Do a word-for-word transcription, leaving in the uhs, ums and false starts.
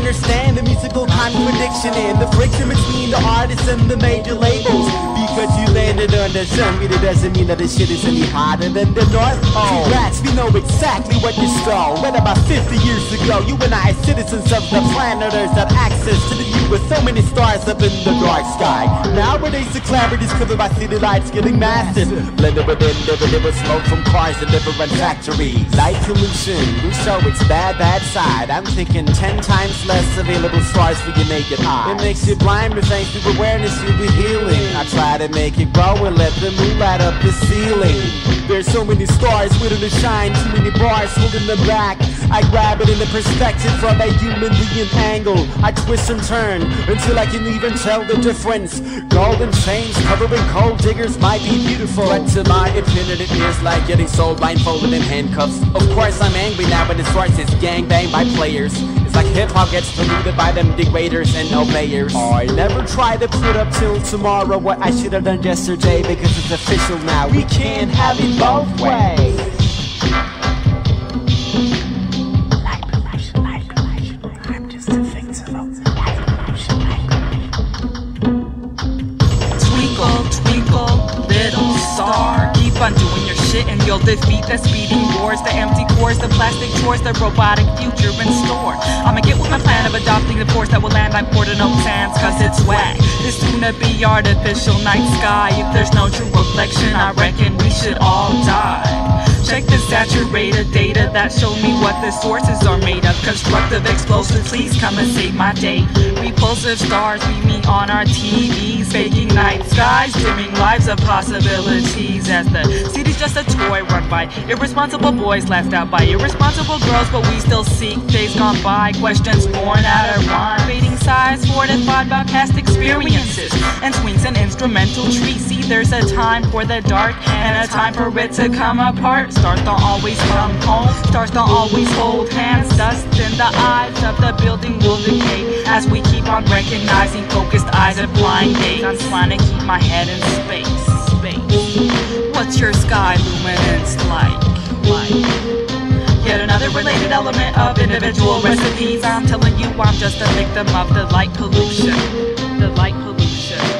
understand the musical contradiction and the friction between the artists and the major labels. Because you landed on the sun, it doesn't mean that this shit is any harder than the North Pole. Congrats, we know exactly what you stole. When about fifty years ago, you and I, citizens of the planet Earth, had access to the view with so many stars up in the dark sky. Nowadays the clarity's covered by city lights getting massive, blended within, living with smoke from cars and different factories. Light pollution, we show its bad, bad side. I'm thinking ten times less available stars for your naked eye. It makes you blind, but thanks to awareness you'll be healing. I try to make it grow and let the moon light up the ceiling. There's so many stars waiting to shine, too many bars holding them back. I grab it in the perspective from a human being angle. I twist and turn until I can even tell the difference. Golden chains covering gold diggers might be beautiful, but to my opinion it is like getting so blindfolded in handcuffs. Of course I'm angry now when it starts its gangbang by players. It's like hip-hop gets polluted by them degraders and obeyers. I never try to put up till tomorrow what I should have done yesterday, because it's official now, we can't have it both ways. Light pollution, light pollution, I'm just a victim of light pollution, light pollution. Twinkle, twinkle, little star, keep on doing your shit and you'll defeat the speeding wars, the empty cores, the plastic chores, the robotic future in store. I'ma get with my plan of adopting the force that will land like Portano sands, cause it's whack. This soon to be artificial night sky. If there's no true reflection, I reckon we should all die. Check the saturated data that show me what the sources are made of. Constructive explosives, please come and save my day. Repulsive stars meet me on our T Vs, faking night skies, dimming lives of possibilities. As the city's just a toy run by irresponsible boys, left out by irresponsible girls, but we still seek days gone by. Questions born out of rhyme, fading sighs fortified by past experiences, and swings an instrumental tree. See, there's a time for the dark and a time for it to come apart. Stars don't always come home, stars don't always hold hands. Dust in the eyes of the building will decay as we keep on recognizing focused eyes and blind gaze. I'm trying to keep my head in space, space. What's your sky luminance like? Like yet another related element of individual recipes. I'm telling you, I'm just a victim of the light pollution, the light pollution.